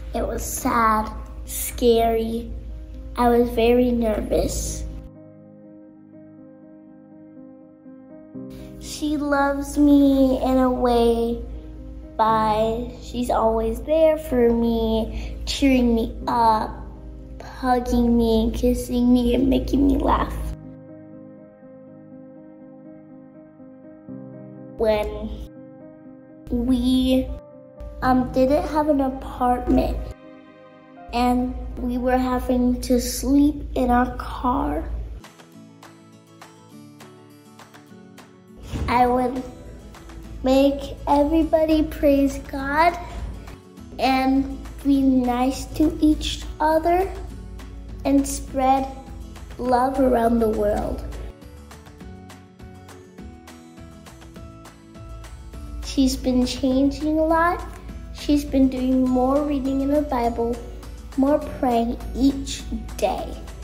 It was sad, scary. I was very nervous. She loves me in a way by she's always there for me, cheering me up, hugging me, kissing me, and making me laugh. When we didn't have an apartment and we were having to sleep in our car, I would make everybody praise God and be nice to each other and spread love around the world. She's been changing a lot. She's been doing more reading in the Bible, more praying each day.